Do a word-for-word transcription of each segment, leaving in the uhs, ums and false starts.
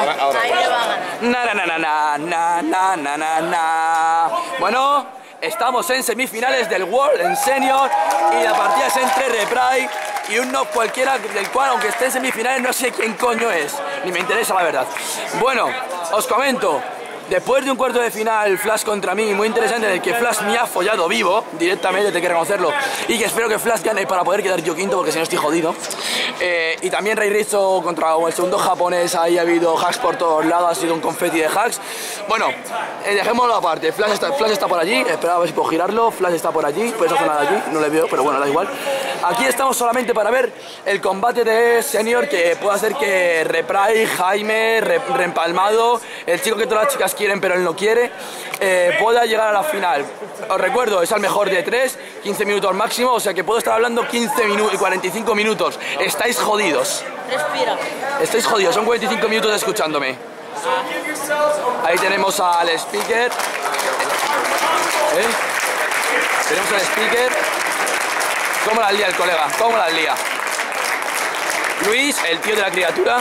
Ahora, ahora. Ahí le va a ganar. Na, na, na, na, na, na, na, na, na. Bueno, estamos en semifinales del World en Senior y la partida es entre Repray y un no cualquiera del cual, aunque esté en semifinales, no sé quién coño es. Ni me interesa la verdad. Bueno, os comento. Después de un cuarto de final, Flash contra mí, muy interesante, en el que Flash me ha follado vivo, directamente, tengo que reconocerlo, y que espero que Flash gane para poder quedar yo quinto, porque si no estoy jodido. Eh, y también Ray Rizzo contra el segundo japonés, ahí ha habido hacks por todos lados, ha sido un confeti de hacks. Bueno, eh, dejémoslo aparte, Flash está, Flash está por allí, esperaba a ver si puedo girarlo, Flash está por allí, por esa zona de allí, no le veo, pero bueno, da igual. Aquí estamos solamente para ver el combate de Senior, que puede hacer que Repray, Jaime, Re, Reempalmado, el chico que todas las chicas quieren pero él no quiere, eh, pueda llegar a la final. Os recuerdo, es al mejor de tres, quince minutos máximo, o sea que puedo estar hablando quince minutos y cuarenta y cinco minutos. Estáis jodidos. Respira. Estáis jodidos, son cuarenta y cinco minutos escuchándome. Ahí tenemos al speaker. ¿Eh? Tenemos al speaker. ¿Cómo la lía el colega? ¿Cómo la lía? Luis, el tío de la criatura.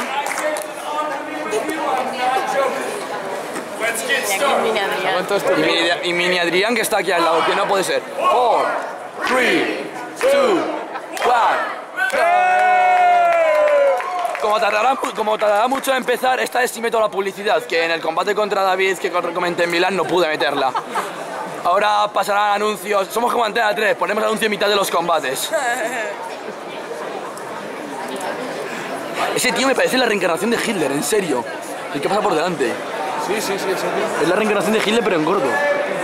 Y aquí es Mini Adrián. Y mini, y mini Adrián, que está aquí al lado, que no puede ser. cuatro, tres, dos, uno. Como tardará, como tardará mucho en empezar, esta vez sí meto la publicidad, que en el combate contra David que comenté en Milán no pude meterla. Ahora pasarán anuncios. Somos como Antena tres, ponemos anuncio en mitad de los combates. Ese tío me parece la reencarnación de Hitler, en serio. El que pasa por delante. Sí, sí, sí, sí. Es la reencarnación de Hitler, pero en gordo.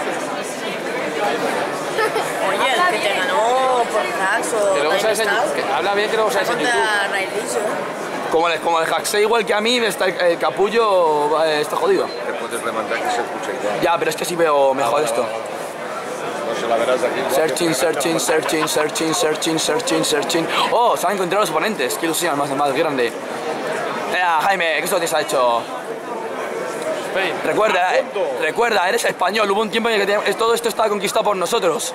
Oye, el que te ganó por hacks o Que luego Time sabes en, Style, que habla bien que luego sabes en contra YouTube. Ray Rizzo. Como el, como el hacksé igual que a mí, está el, el capullo eh, está jodido. Te puedes levantar que se escucha igual. Ya, pero es que sí veo mejor esto. No se la verás de aquí. Searching, searching, searching, searching, searching, searching, searching. Oh, se han encontrado los oponentes. Qué ilusión más, más grande. Eh, Jaime, ¿qué esto te has hecho? Recuerda, eh, recuerda, eres español. Hubo un tiempo en el que te, todo esto estaba conquistado por nosotros.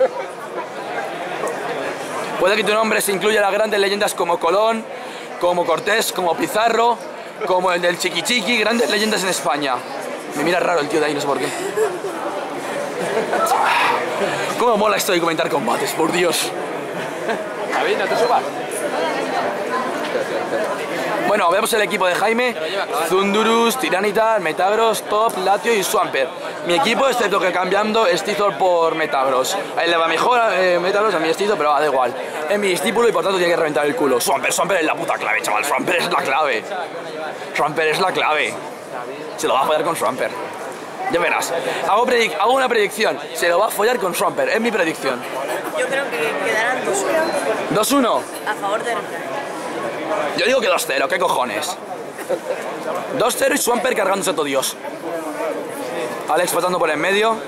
Puede que tu nombre se incluya en las grandes leyendas como Colón, como Cortés, como Pizarro, como el del Chiqui Chiqui, grandes leyendas en España. Me mira raro el tío de ahí, no sé por qué. Cómo mola esto de comentar combates, por Dios. David, no te subas. Bueno, vemos el equipo de Jaime: Zundurus, Tiranitar, Metagross, Top, Latio y Swampert. Mi equipo, excepto que cambiando Stizor por Metagross. A él le va mejor eh, Metagross, a mí Stizor, pero da igual. Es mi discípulo y por tanto tiene que reventar el culo. Swampert, Swampert es la puta clave, chaval. Swampert es la clave. Swampert es la clave. Se lo va a follar con Swampert. Ya verás. Hago, hago una predicción. Se lo va a follar con Swampert. Es mi predicción. Yo creo que quedarán dos uno dos uno. a favor de Repray. Yo digo que dos cero, ¿qué cojones? dos cero y Swampert cargándose a todo Dios. Alex pasando por en medio.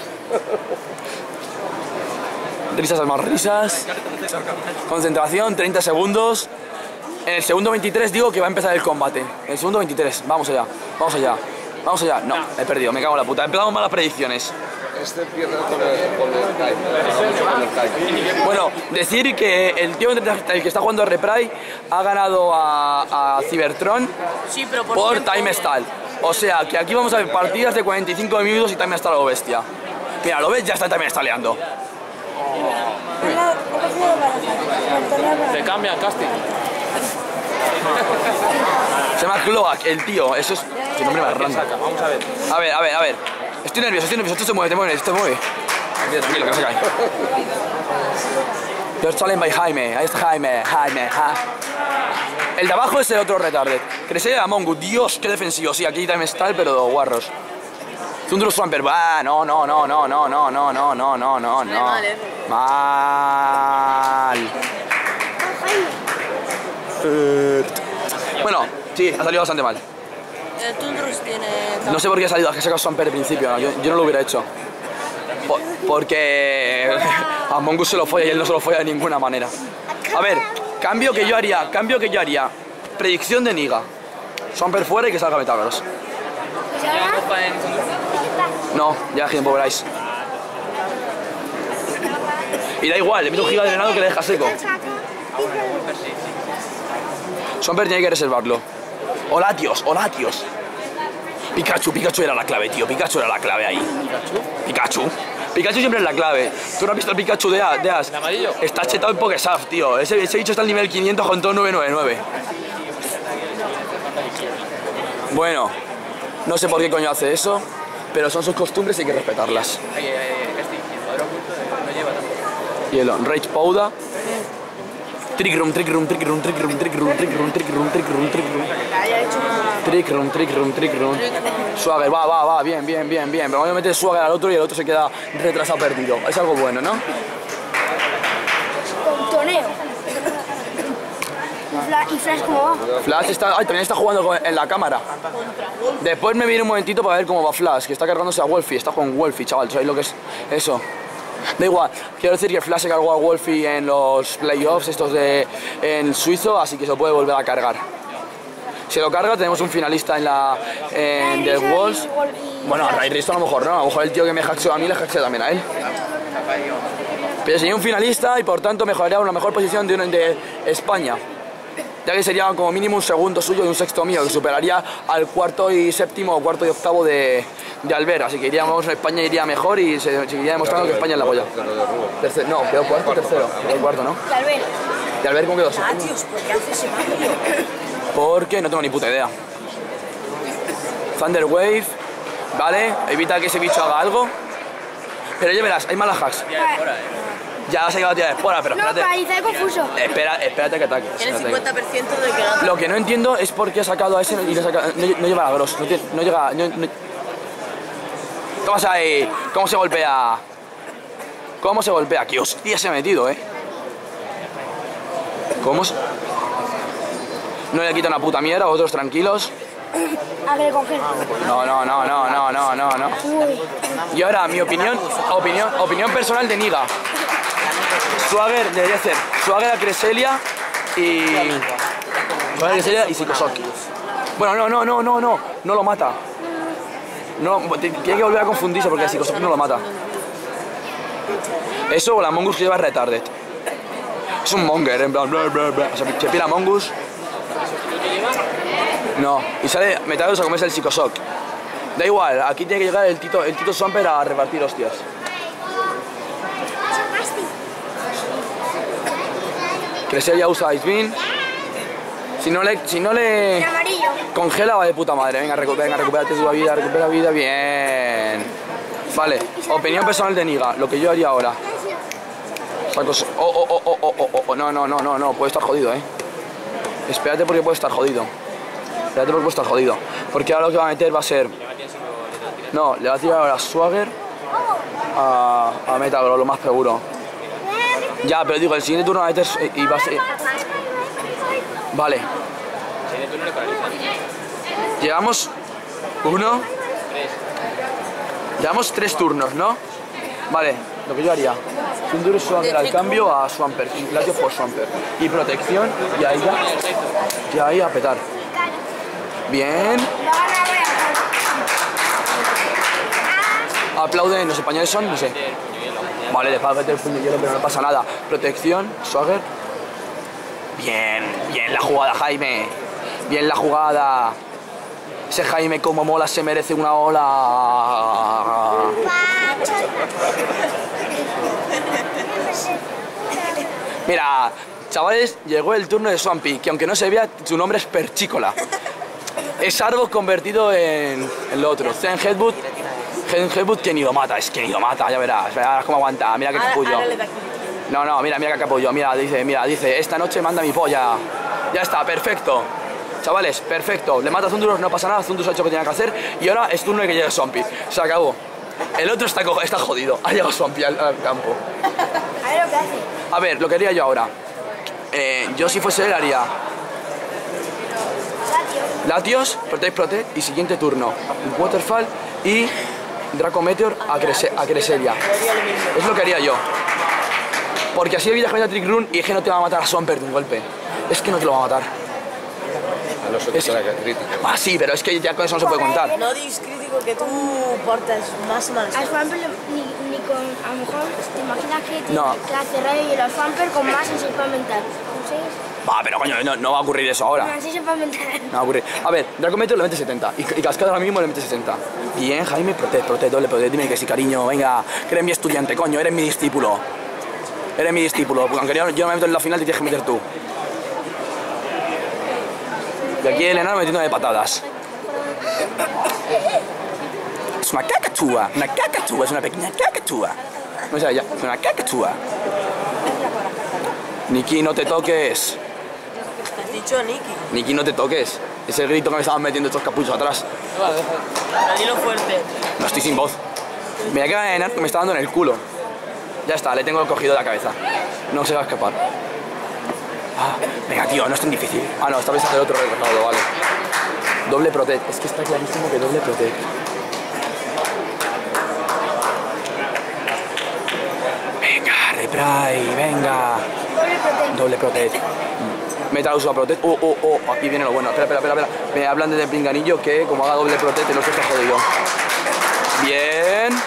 Risas al más risas. Concentración, treinta segundos. En el segundo veintitrés digo que va a empezar el combate. En el segundo veintitrés, vamos allá, vamos allá. Vamos allá. No, he perdido, me cago en la puta. Empezamos malas predicciones. Este pierde con el, con el time. Con el time. Bueno, decir que el tío el que está jugando a Repray ha ganado a, a Cybertron Sí, pero por, por tiempo, Time Stall. O sea, que aquí vamos a ver partidas de cuarenta y cinco minutos y Time Stall a lo bestia. Mira, lo ves, ya está Time Stalleando. Te cambian casting. Se llama Cloak, el tío. Eso es... Qué nombre más random. Vamos a ver. A ver, a ver, a ver. Estoy nervioso, estoy nervioso. Esto se mueve, te mueve, esto se mueve. Aquí, tranquilo, que no se cae. You're challenged by Jaime. Ahí está Jaime, Jaime, ja. El de abajo es el otro retarded. Crecer de Among Us. Dios, qué defensivo. Sí, aquí Time Stall, pero de guarros. Zundurus Swampert. Va, no, no, no, no, no, no, no, no, no, no, no, no. Mal, eh. Mal. Bueno, sí, ha salido bastante mal. El Tundrus tiene... No sé por qué ha salido, que sacado Swampert al principio, ¿no? yo, yo no lo hubiera hecho. Por, porque a Among Us se lo folla y él no se lo folla de ninguna manera. A ver, cambio que yo haría, cambio que yo haría. Predicción de Niga. Swampert fuera y que salga Metagross. No, ya tiempo veráis. Y da igual, le meto un giga de drenado que le deja seco. Swampert tiene que reservarlo. O Latios, o Latios. Pikachu, Pikachu era la clave, tío. Pikachu era la clave ahí. Pikachu. Pikachu siempre es la clave. ¿Tú no has visto el Pikachu de, de Ash? ¿El amarillo? Está chetado en Pokésaf, tío. Ese, ese bicho está al nivel quinientos con todo nueve nueve nueve. Bueno, no sé por qué coño hace eso, pero son sus costumbres y hay que respetarlas. Hielo, Rage Powder. Trick room, trick room, trick room, trick room, trick room, trick room, trick room, trick room, trick room. Trick room, trick room, trick room. Swagger, va, va, va, bien, bien, bien, bien. Pero voy a meter Swagger al otro y el otro se queda retrasado perdido. Es algo bueno, ¿no? Toneo. ¿Y Flash cómo va? Flash está, ay, también está jugando con- en la cámara. Después me viene un momentito para ver cómo va Flash, que está cargándose a Wolfie. Está con Wolfie, chaval. ¿Sabéis lo que es eso? Da igual, quiero decir que Flash se cargó a Wolfie en los playoffs estos de en suizo, así que se lo puede volver a cargar. Si lo carga, tenemos un finalista en la en The Walls. Bueno, a Ray Risto a lo mejor no, a lo mejor el tío que me hackeó a mí le hackeó también a él. Pero sería un finalista y por tanto mejoraría una mejor posición de, una, de España. Ya que sería como mínimo un segundo suyo y un sexto mío, que superaría al cuarto y séptimo o cuarto y octavo de, de Albert. Así que iríamos, España iría mejor y se seguiría demostrando que España es la polla. Tercer, no, quedó cuarto o tercero. Quedó cuarto, ¿no? Tal vez. ¿Y Albert cómo quedó? Latios, ¿por qué hace ese cambio? Porque no tengo ni puta idea. Thunder Wave, ¿vale? Evita que ese bicho haga algo. Pero ya verás, hay malas hacks. Ya se ha llegado a tirar de espora, pero No, espérate. paraliza confuso. Espera, espérate que ataque. Tiene el espérate. cincuenta por ciento de que no. Lo que no entiendo es por qué ha sacado a ese y le ha sacado- no, no lleva la Gross, no, tiene- no llega... No, no... ¿Cómo se ahí? ¿Cómo se golpea? ¿Cómo se golpea? ¡Qué hostia se ha metido, eh! ¿Cómo se...? No le quita una puta mierda, otros tranquilos. A que le congela. No, no, no, no, no, no, no, no. Uy. Y ahora, mi opinión, opinión, opinión personal de Niga. Swagger debería ser Swagger a Cresselia y... Swagger a Cresselia y Psicosoki. Bueno, no, no, no, no, no, no lo mata. No, t- tiene que volver a confundirse porque el Psicosoki no lo mata. Eso o la Mongoose que lleva retarded. Es un monger, en plan, bla, bla, bla. O sea, se pira Mongoose. No, y sale Metagross a comerse el Psicosoc. Da igual, aquí tiene que llegar el Tito, el Tito Swamper a repartir hostias. Cresselia usa Ice Beam. Si no le, si no le El amarillo. congela, va de puta madre. Venga, recupera, venga, recupérate tu vida, recupera vida, bien. Vale, opinión personal de Niga, lo que yo haría ahora. Saco... Oh, oh, oh, oh, oh, oh, oh, no, no, no, no, no, puede estar jodido, eh. Espérate porque puede estar jodido. Espérate porque puede estar jodido. Porque ahora lo que va a meter va a ser... No, le va a tirar ahora a Swagger a, a Metagross, lo más seguro. Ya, pero digo, el siguiente turno va a meter y va a ser... Vale. Llevamos uno. Llevamos tres turnos, ¿no? Vale, lo que yo haría. Tunduru Swagger al cambio a Swampert. Latios por Swampert. Y protección, y ahí ya. Y ahí a petar. Bien. Aplauden, los españoles son, no sé. Vale, después de meter el puño de hielo, pero no pasa nada. Protección, Swagger. Bien, bien la jugada, Jaime. Bien la jugada. Ese Jaime como mola se merece una ola. Mira, chavales, llegó el turno de Swampy, que aunque no se vea, su nombre es Perchícola. Es Arbok convertido en, en lo otro. Zen Headbutt. Zen Headbutt que ni lo mata, es que ni lo mata, ya verás. Verás cómo aguanta, mira qué Ahora, capullo. ahora le da aquí. No, no, mira, mira qué capullo, mira, dice, mira, dice, esta noche manda mi polla. Ya está, perfecto. Chavales, perfecto. Le mata a Zunduros, no pasa nada, Zunduros ha hecho lo que tenía que hacer y ahora es turno de que llegue Swampy. Se acabó. El otro está, co- está jodido, ha llegado Swampy al, al campo. A ver lo que hace. A ver, lo que haría yo ahora. Eh, yo si fuese él haría Latios, Protect, Protect y siguiente turno Waterfall y Draco Meteor a, Crese, a Cresselia. Es lo que haría yo. Porque así evitas que vaya Trick Run y es que no te va a matar a Swampert de un golpe. Es que no te lo va a matar. A los otros Es- la crítica. Ah, sí, pero es que ya con eso no se puede contar. No dis crítico que tú portas más mal. A Swamper ni, ni con... A lo mejor te imaginas que, te, No. que hace rayo y el Swamper con más en su mental. ¿Con seis? Va, pero coño, no, no va a ocurrir eso ahora. Así se va a meter. No va a ocurrir. A ver, Dracometer le mete setenta. Y, y Cascada ahora mismo le mete sesenta. Bien, Jaime, protege, protege, doble protege. Dime que sí, cariño. Venga, que eres mi estudiante, coño. Eres mi discípulo. Eres mi discípulo. Porque aunque yo, yo no me meto en la final, te tienes que meter tú. Y aquí el enano metiéndome patadas. Es una cacatúa. Una cacatúa. Es una pequeña cacatúa. No sé, ya. Es una cacatúa. Niki, no te toques. ¿Has dicho Niki? Niki, no te toques. Ese grito que me estaban metiendo estos capuchos atrás. Pero dilo fuerte. No estoy sin voz. Mira que el enano me está dando en el culo. Ya está, le tengo cogido de la cabeza. No se va a escapar. Ah, venga, tío, no es tan difícil. Ah, no, esta vez hacer otro retrasado, vale. Doble protect. Es que está clarísimo que doble protect. Venga, repray, venga. Doble protect. Doble protect. Metal uso a protect. Oh, oh, oh, aquí viene lo bueno. Espera, espera, espera. Me hablan desde el pinganillo que como haga doble protect, no se está jodido. Bien.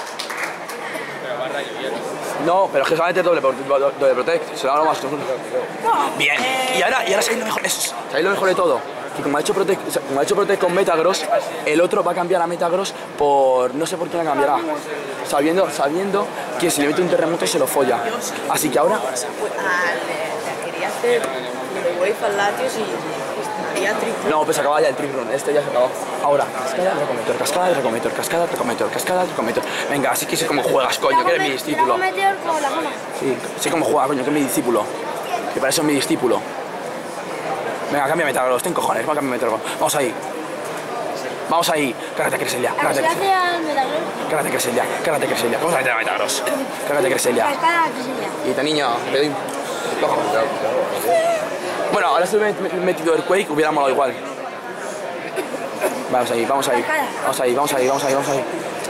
No, pero es que solamente doble, doble protect, se da lo más profundo. Bien, y ahora, y ahora sabéis lo mejor, eso, sabéis lo mejor de todo, que como ha hecho protect, como ha hecho protect con Metagross, el otro va a cambiar a Metagross por, no sé por qué la cambiará, sabiendo, sabiendo que si le mete un terremoto se lo folla. Así que ahora... Ah, le, le quería hacer de Wave al Latios y estaría triple. No, pues se acaba ya el trick run, este ya se acabó. Ahora, cascada, recometer, cascada, recometer, cascada, recometer, cascada, recometer. Venga, así que sé cómo juegas, coño, que eres mi discípulo. Dracometer con la goma. Sí, sé cómo juega, coño, que es mi discípulo. Que para eso es mi discípulo. Venga, cámbiame Metagross, ten cojones, va a cambiar Metagross. Vamos ahí. Vamos ahí. Cárgate, Cresselia, ¿A que cárgate, se hace Cresselia. al Metagross? Cárgate, Cresselia, cárgate, Cresselia. Vamos a meter a Metagross. Cárgate, Cresselia. Cascada que sería. Y te niño, te doy un cojo. Bueno, ahora si hubiera metido Earthquake hubiera molado igual. Vamos ahí, vamos ahí. Vamos ahí, vamos ahí, vamos ahí, vamos ahí.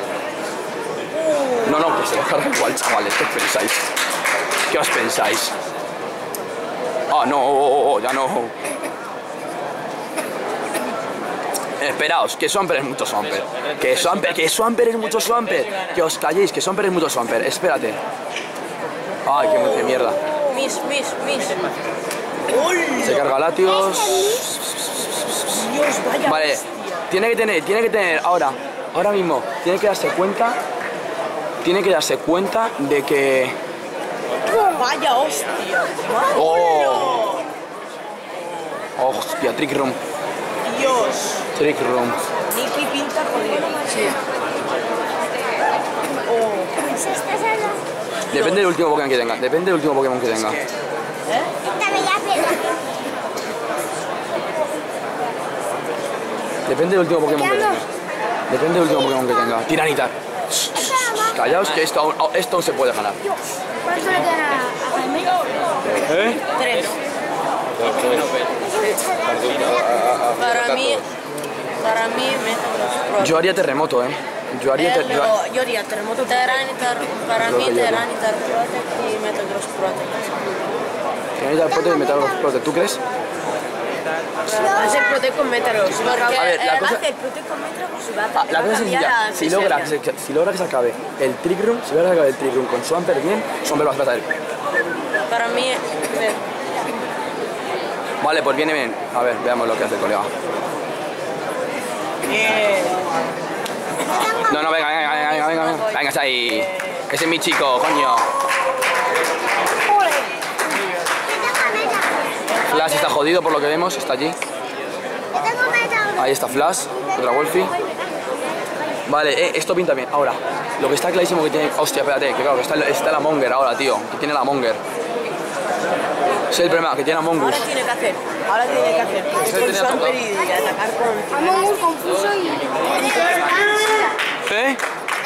No, no, que se carga igual, chavales. ¿Qué os pensáis? ¿Qué os pensáis? Ah, no, oh, oh, oh, ya no. Esperaos, que Swampert es mucho Swampert. Que Swampert, que Swampert es mucho Swampert. Que os calléis, que Swampert es mucho Swampert. Espérate. Ay, qué, qué mierda. Miss, miss, miss. Se carga Latios. Dios, vaya. Vale, tiene que tener, tiene que tener, ahora, ahora mismo, tiene que darse cuenta, tiene que darse cuenta de que... Vaya hostia. ¡Oh! Hostia, Trick Room, Dios. Trick Room. Niki pinta jodido. Sí. Oh. Depende del último Pokémon que tenga, depende del último Pokémon que tenga. ¿Eh? Depende del último Pokémon que tenga. Depende del último Pokémon que tenga. Tiranitar. Callaos que esto, aún- esto aún se puede ganar. ¿Cuánto le quedan a a Jaime? ¿Eh? Tres. Para mí, para mí, Metagross. Yo haría terremoto, ¿eh? Yo haría Eh, terremoto. pero yo haría terremoto Teranitar, para Creo mí que yo haría. Teranitar Protect y Metagross Protect. Tiranitar Protect y Metagross Protect, ¿tú crees? Va a ser Protect con Metagross, porque A ver, la eh, cosa- va a hacer Protect con Metagross y va a, Ah, la va a cosa es cambiar sencilla, a si logra, que Cresselia. se, si logra que se acabe el Trick Room, si logra que se acabe el Trick Room con Swampert bien, Swampert va a tratar él. Para mí, eh, Vale, pues viene bien. A ver, veamos lo que hace el colega. eh, No, no, venga, venga, venga, venga, venga, venga. Venga, está ahí. Ese es mi chico, coño. Flash está jodido por lo que vemos, está allí. Ahí está Flash, otra Wolfie. Vale, eh, esto pinta bien. Ahora, lo que está clarísimo que tiene... Hostia, espérate, que claro, que está, está la Monger ahora, tío. Que tiene la Monger. Ese es el problema, que tiene a Mongoose. ahora tiene que hacer, ahora tiene que hacer con Swampert y atacar con... Vamos muy confuso y... ¿Eh?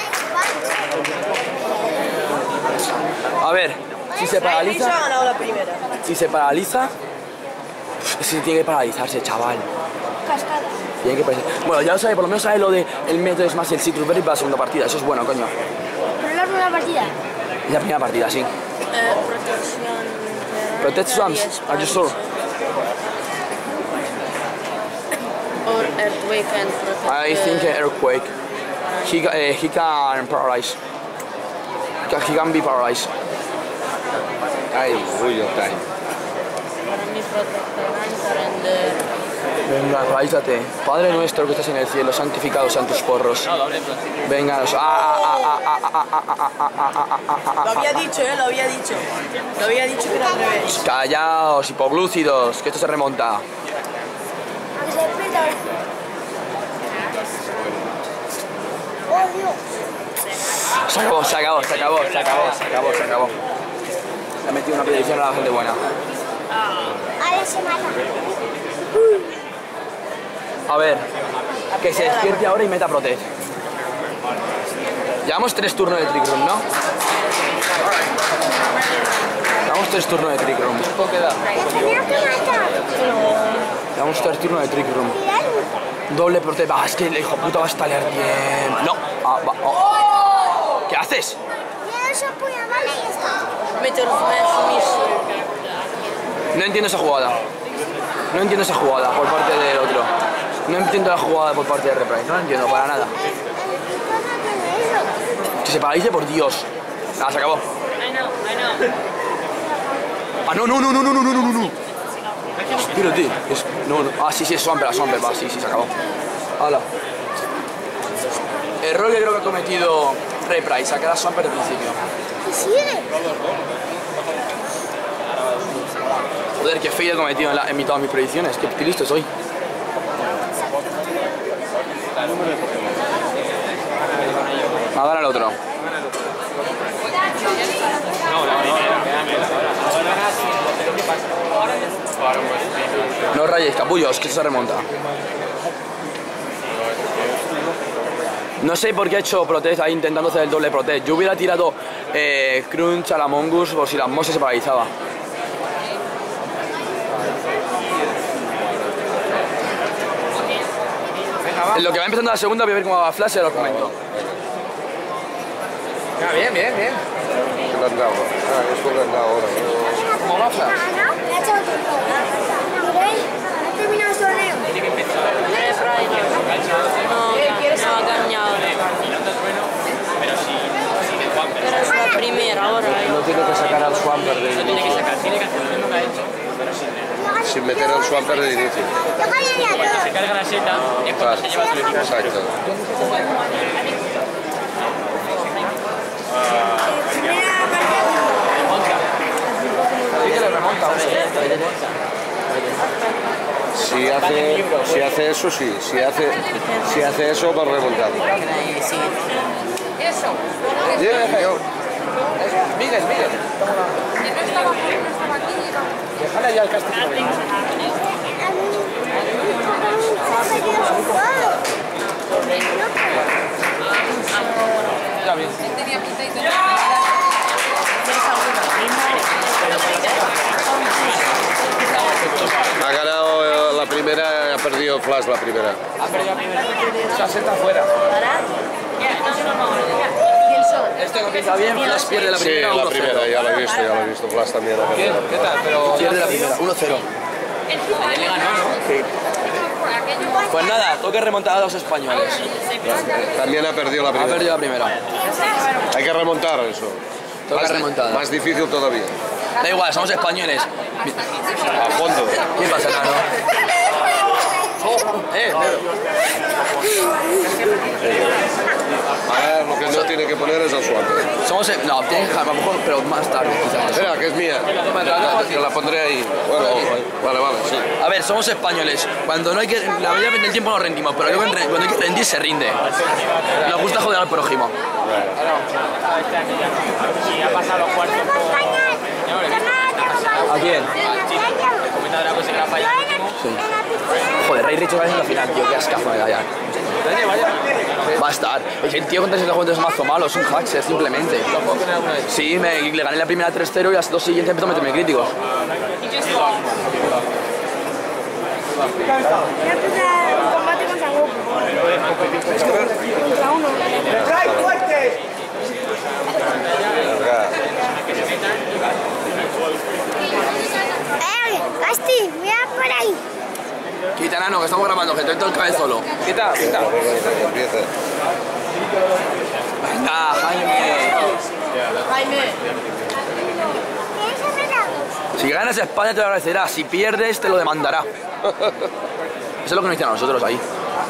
A ver, si se Railis ha paraliza... ganado la primera. Si se paraliza... Es que tiene que paralizarse, chaval. Cascada. Tiene que paralizarse. Bueno, ya lo sabe, por lo menos sabe lo de el método es más el Citrus Berry para la segunda partida. Eso es bueno, coño. Pero la primera partida. Es la primera partida, sí. Eh, protección... Protect Swamps, are you sure? Or Earthquake and Protect... I think uh, Earthquake. He, ca- uh, he can paralyze. He can, he can be paralyzed. Ay, Ruyo time. Para mi protectorante. Venga, relájate. Padre nuestro que estás en el cielo, santificados sean tus porros. Venga, los... ah, ah, ah, ah, ah, ah, ah, ah, ah, ah, ah, Lo había dicho, eh, lo había dicho. Lo había dicho que era al revés. Callaos, hipoglúcidos, que esto se remonta. A que se despierta ahora. ¡Oh, Dios! Se acabó, se acabó, se acabó, se acabó, se acabó, se acabó. Le he metido una predicción a la gente buena. Ahora se mata. A ver, que se despierte ahora y meta protect. Llevamos tres turnos de trick room, ¿no? Llevamos tres turnos de trick room. ¡La tenía que matar! Llevamos tres turnos de trick room. Doble protect. Va, es que el hijo puta va a stalear bien. No. Ah, va, oh. ¿Qué haces? Ya eso puya, vale, y ya está. Mete los mesos. No entiendo esa jugada. No entiendo esa jugada por parte del otro. No entiendo la jugada por parte de Reprise. No la entiendo para nada. Que se paralice, por Dios. Nada, se acabó. Ah, no, no, no, no, no, no, no, no, no. Espérate. Es, no, no. Ah, sí, sí, es Swampert, Swampert, va, sí, sí, se acabó. Hala. Error que creo que ha cometido Reprise, sacar a Swampert al principio. ¿Qué sigue? Joder, qué fail he cometido en, la, en todas mis predicciones. Qué, qué listo soy. A dar al otro. No rayéis, capullos, que esto se remonta. No sé por qué ha hecho protect ahí intentando hacer el doble protect. Yo hubiera tirado eh, Crunch a la Mongoose por si la Mosse se paralizaba. En lo que va empezando la segunda voy a ver cómo va Flash y os comento. Ah, bien, bien, bien. Randao. Ah, es un randao ahora. ¿Cómo va Flash? ¿Le ha echado tiempo? ¿Miréis? ¿Ha terminado el torneo? No, no ha ganado. Pero es la primera ahora. No tiene que sacar al Swampert de inicio. Sin meter al Swampert de inicio. Yo ganaría todo. Se carga la seta y es cuando se lleva todo el equipo. Exacto. Sí que le remonta. Si hace, si hace eso, sí. Si hace, si hace eso, va a remontar. Miguel, Miguel. Déjale allá el castillo. Ya bien. Ha ganado la primera, ha perdido Flash la primera. Ha perdido la primera. Esa seta fuera. Este no pinta bien, Flash pierde la Sí, primera. la primera, ya lo he visto, ya lo he visto. Flash también ha ¿Qué? perdido. ¿Qué tal? Pero pierde la primera, uno cero. Sí. Pues nada, toque remontar a los españoles. También ha perdido la Ha primera. perdido la primera. Hay que remontar eso. Toca Más, remontada. más difícil todavía. Da igual, somos españoles. A fondo. ¿Qué pasa, Nano? Eh, Ahora lo que no tiene que poner es el Swampert. somos... No, tienes que a lo mejor, pero más tarde quizás. Espera, que es mía. Que la pondré ahí. Bueno, vale, vale, sí. A ver, somos españoles. Cuando no hay que... La mayoría del tiempo nos rendimos, pero luego cuando hay que rendir se rinde. Nos gusta joder al prójimo. Y ha pasado los cuartos ¿A quién? comentando la cosa que ha fallado. Joder, Ray Richard va en la final, tío, qué ascazo me da ya. Va a estar. El tío contra ese juego es mazo malo, es un hacker simplemente. Sí, me, le gané la primera tres cero y las dos siguientes empezó a meterme críticos. Voy a empezar un combate contra Goku. Contra uno. ¡Eh! ¡Basti! ¡Mira por ahí! Quita, Nano, que estamos grabando, que todo el cabezolo. Quita, quita. Empieza. Venga, Jaime. Jaime. ¿Quieres empezar? Si ganas España te lo agradecerá, si pierdes te lo demandará. Eso es lo que nos dicen a nosotros ahí.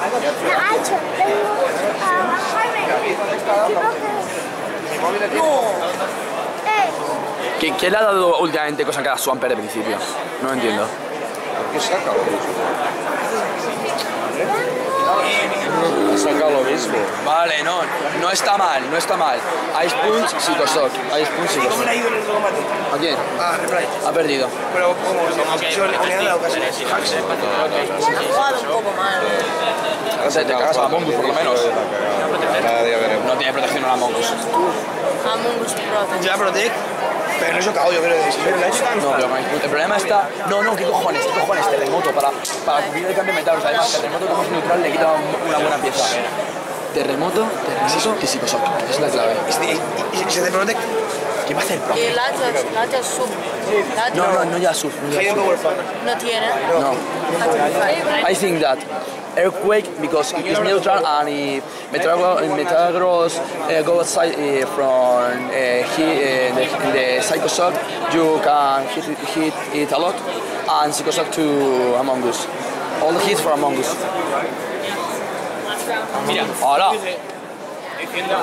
¿Qué, ¿Qué le ha dado últimamente cosa que a Swampert de principio? No lo entiendo. ¿Por qué saca lo mismo? Ha sacado lo mismo. Vale, no, no está mal, no está mal. Ice Punch, Psicoshock. Ice Punch, ¿Cómo Psicoshock. le ha ido en el combate? ¿A quién? Ah, Reply. Ha perdido. Pero ¿cómo? Yo le he dado casi. Ha jugado un poco mal. No sé, te cagas a Among Us por lo menos. Cada día veremos. No tiene protección a Among Us. Among Us Protect. Ya Protect, pero no he chocado yo creo de pero la he hecho No, pero el problema está... No, no, ¿qué cojones? ¿Qué cojones? Terremoto, para, para cubrir el cambio de metal. Además, terremoto como es neutral le quita una buena pieza. Terremoto, terremoto y Psicoshock. Esa es la clave. ¿Y si se te Protect? ¿Qué va a hacer? Y el hacha, el hacha sub. El hacha No, no, no ya sub. No, ya Hay un sub. Power Fan. no tiene. No. I think that earthquake because it is neutral and if Metagross, Metagross uh, go outside uh, from uh, he, uh, the, the Psychoshock, you can hit, it- hit it a lot, and Psychoshock to Among Us. All the hits for Among Us. Mira, Hola. diciendo...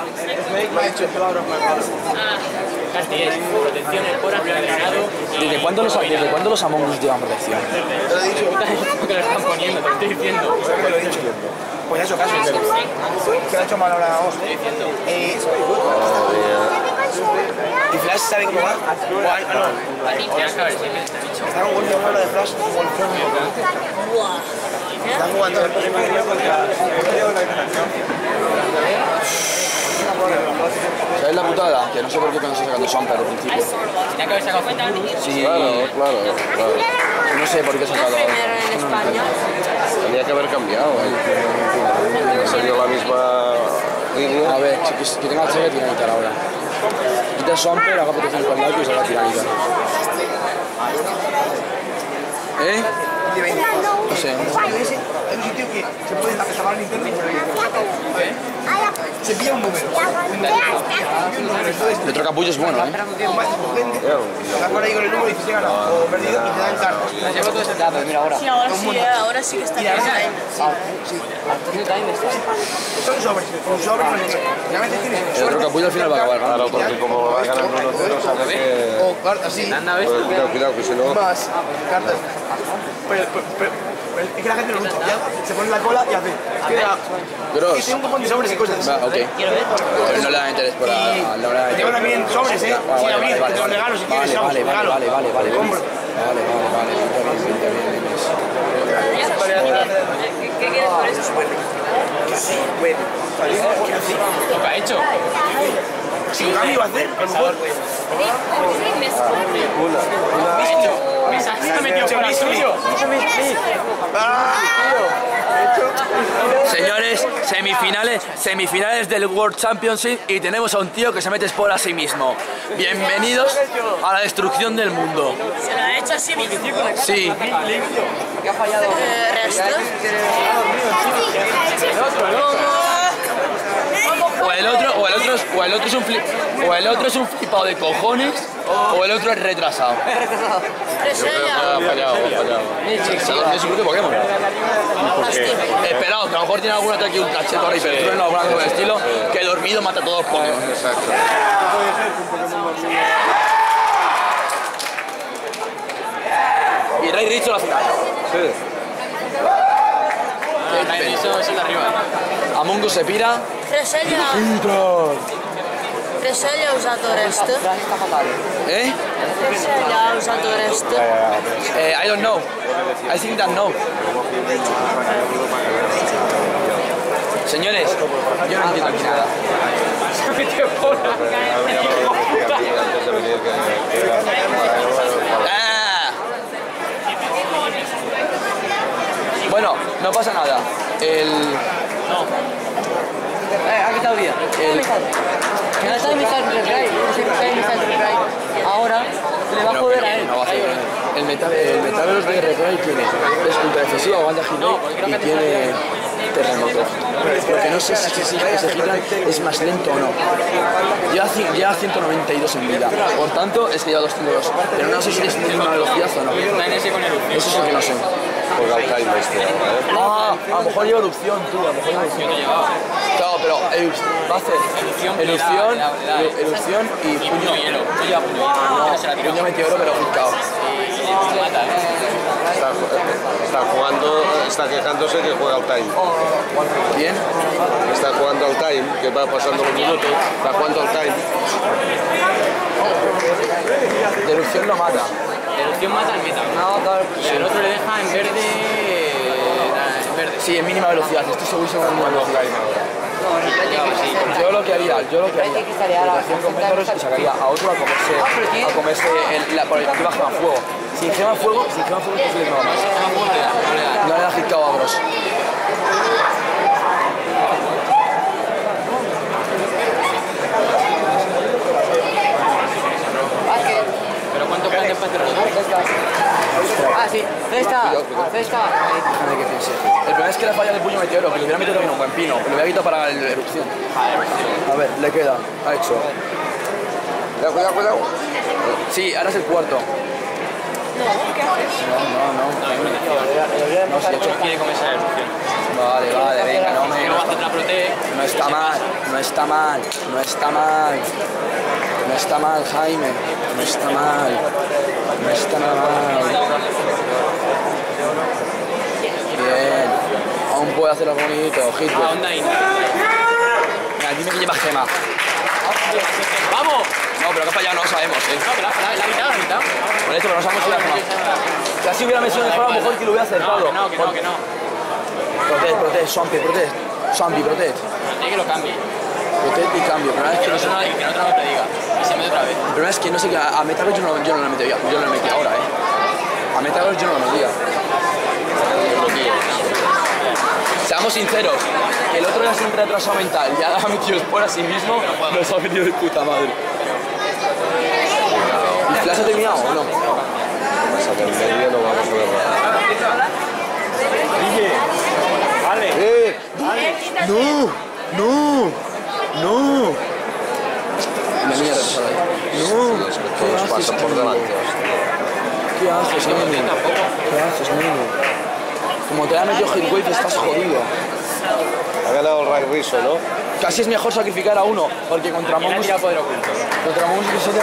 Casti es protección, el Cora, granado... ¿Desde cuándo los, desde cuándo los Among Us llevan protección? Te lo he dicho. que lo están poniendo, te estoy diciendo. Te lo he dicho. Pues ha hecho caso. ¿Qué ha hecho mal ahora vos? Eh, ¿Y Flash sabe cómo va? O, ah, no. Tienes que ver si tienes este bicho. Está con golpe fuera de Flash. Buah. Está jugando. ¿Sabes la putada? Que no sé por qué cuando se sacando Swampert al principio. Tenía que haber sacado cuenta. Sí, Claro, claro, claro. no sé por qué se ha sacado. Primero en España. Tenía que haber cambiado. ¿eh? Sería la misma línea. A ver, que, que tenga el cheque tiranita ahora. Quita Swampert, haga protección con el arco y salga tiranita. ¿Eh? No sé. Hay un sitio que se puede acabar el Nintendo. Se pilla un número. El otro capullo es bueno, ¿eh? Vas por ahí con el número y dices, he ganado o perdido y te dan cartas. Sí, ahora sí, eh, ahora sí que está bien. Son sobres, un sobre no sé qué. Realmente tienes El otro capullo al final va a acabar Claro, ganando. porque como va a ganar uno cero, sabe que... o cartas así, Pues cuidado, cuidado, que si no... más cartas. Pero, pero, pero, pero es que la gente no gusta. Ya se pone en la cola y hace. Queda. Gross. Que tiene un cojón de sobres y cosas. Va, ok. Pero no le da interés por la... No le da Te van también sobres, eh. Vale, Sin vale, abrir, vale, te los vale. regalo si quieres. Vale, vale, vale, regalo. vale, vale, vale, Compro. Vale, vale, vale, pinta bien, pinta bien, pinta bien. ¿Qué quieres por eso? Bueno, ¿qué hace? Lo que ha hecho. Si un cambio va a hacer, a lo mejor. Se ha metido por el suyo. Señores, semifinales, semifinales del World Championship y tenemos a un tío que se mete por a sí mismo. Bienvenidos a la destrucción del mundo. Se lo ha hecho así mismo. Sí. Eh, resto. O el otro, o el otro, es, o el otro es un flip, o el otro es un flipado de cojones, o el otro es retrasado. Resella. Ha fallado, ha fallado. Se lo hace su propio Pokémon. Hostia. Esperaos, que a lo mejor tiene algún ataque ultra cheto ahora hipertrueno o algo por el estilo, que dormido mata a todos los Pokémon. Exacto. Y Rey Richo la final. Sí. Eso es de arriba. Among Us se pira. Resella. Resella ha usato resto. ¿Eh? Resella ha usato resto. Eh, I don't know. I think that no. Señores, yo no entiendo aquí nada. Se ha metido por la... Antes de venir que... Ah. Bueno, no pasa nada. El... No. Eh, ha quitado vida. el Me ha estado Missile Reply. Ahora le va a joder a él. no va a hacer. El metal, el Metagross de Reply tiene es ultra excesiva, banda giro y tiene terremoto. Porque no sé si, si, si ese Hitran es más lento o no. Lleva, lleva ciento noventa y dos en vida, por tanto es que lleva doscientos dos. Pero no sé si es misma velocidad o no. Eso es lo que no sé. Juega al time este ahora, ¿eh? Ah, a lo mejor lleva erupción, tú, a lo mejor lleva erupción. Claro, pero va a hacer erupción, erupción y puño. No, puño meteoro, pero picado. Está, está jugando, está quejándose que juega al time. ¿Quién? Está jugando al time, que va pasando los minutos, está jugando al time. De erupción lo mata. La erupción mata al meta. No, claro. Y el otro le deja en verde. En verde. Sí, en mínima velocidad, estoy seguro que en mínima velocidad. Yo lo que haría, yo lo que haría, rotación con metros y sacaría a otro a comerse, a comerse el, la, por el que baja fuego. Sin gema fuego, sin gema fuego es posible que no lo mate. No le da hit a Bros. Pero ¿cuánto plan después de Ah, sí. Cesta. Cesta. Déjame que piense. El problema es que la falla del puño meteoro, que le hubiera metido en un buen pino, que lo hubiera quitado para la erupción. A ver, le queda. Ha hecho. Cuidado, cuidado, cuidado. Sí, ahora es el cuarto. No, ¿qué haces? No, no, no. No, sí, hecho. quiere comerse la erupción? Vale, vale, venga, no me... Que no va a hacer la prote. No está mal, no está mal, no está mal. No está mal, Jaime. No está mal. No está nada mal. Bien. Aún puede hacerlo bonito, hit. Ah, onda ahí. Mira, dime que lleva gema. ¡Vamos! No, pero que ha fallado no lo sabemos, ¿eh? No, pero la, la, la mitad, la mitad. Por eso, pero no sabemos si la gema. Si así hubiera metido mejor, a lo mejor que lo hubiera acertado. No, que no, que no, que no. Protect, protect, Swampy, protect. Swampy, protect. Hay que lo cambie. Protect y cambio. Pero es que Que no no, sé. no, que no otra vez te diga. Y se mete otra vez. El problema es que no sé qué. A Metagross yo no, yo no lo metí, yo no lo metí ahora, ¿eh? A Metagross yo no lo metía. Seamos sinceros, que el otro era siempre retrasado mental y ahora ha metido por a sí mismo, nos ha metido de puta madre. ¿Y Flash ha terminado o no? Pasa que en medio no vamos a ver nada. ¡Eh! ¡No! ¡No! ¡No! La niña retrasada ahí. ¡No! Es que todos pasan por delante. ¿Qué haces, nene? ¿Qué haces, nene? Como te haya metido Hitwave estás jodido. Ha ganado el Ray Riso, ¿no? Casi es mejor sacrificar a uno, porque contra Mongus... Contra Mongus que se te...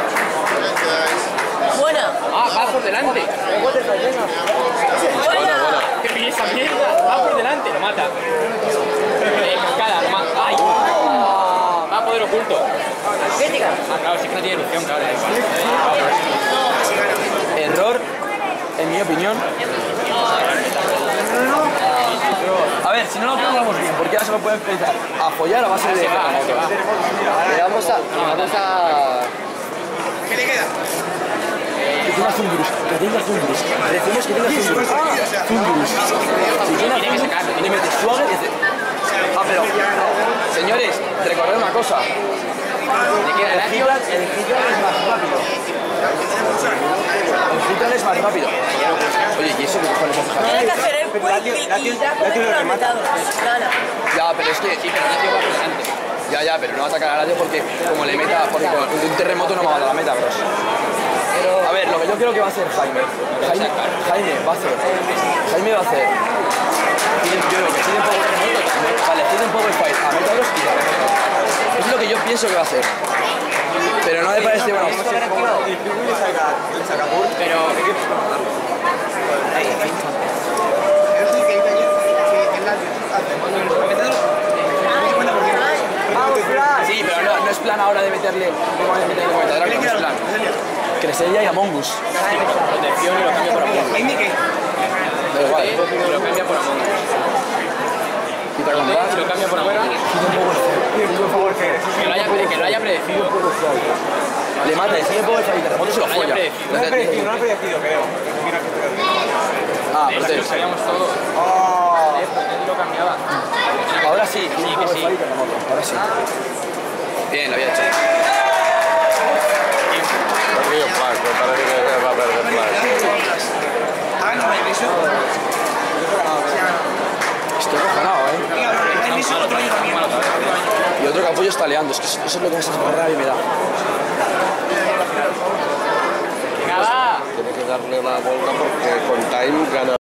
Buena. Ah, va por delante. Buena. ¿Qué pide esa mierda? Va por delante, lo mata. Eh, cascada, lo mata. ¡Ay! Va a poder oculto. Crítica. Ah, claro, sí que no tiene erupción, claro. Error, en mi opinión. A ver, si no lo programamos bien, porque ahora se me puede empezar a follar a base de... Le vamos a... le vamos a... ¿Qué le queda? Que tenga Zundurus, que tenga Zundurus. Decimos que tenga Zundurus. Zundurus. Si tiene Zundurus, le metes suave y dice... Ah, pero... Señores, recordad una cosa. El Hitran el Hitran es más rápido. El Hitran es más rápido. Oye, ¿y eso qué cojones hace? Tiene que hacer el quick y, y ya con esto lo ha matado. Nada. Ya, pero es que... Sí, pero Natio va por delante. Ya, ya, pero no va a atacar a Natio porque como le meta... Porque con un terremoto no me va a dar la meta, bros. A ver, lo que yo creo que va a hacer Jaime. Jaime, Jaime va a hacer. Jaime va a hacer. Yo creo que tiene un poco de terremoto. Vale, tiene un poco de fight a Metagross y terremoto. Es lo que yo pienso que va a hacer. Pero no me parece bueno. Pero... Sí, pero no, no es plan ahora de meterle como de meterle como Metagross, no es plan. Crecería y Among Us. Protección y lo cambia por Among Us. Da igual. Y lo cambia por Among Us. Quita con Bass. Y lo cambia por Among Us. Que lo haya, que lo haya predecido. Le mata, decide un poco de fight, terremoto se lo Lo haya folla. predecido. No he predecido, no he predecido, creo. Ah, Eso lo protege. sabíamos todos. Eh, Protege lo cambiaba. Ahora sí, Sí, que sí. ahora sí. Bien, lo había hecho. Ha perdido Flash, me parece que va a perder Flash. Ah, no, eso. Estoy cojonado. otro año también. Y otro capullo está liando, es que eso es lo que más rabia me da. Venga, va. Tiene que darle la vuelta porque con time gana.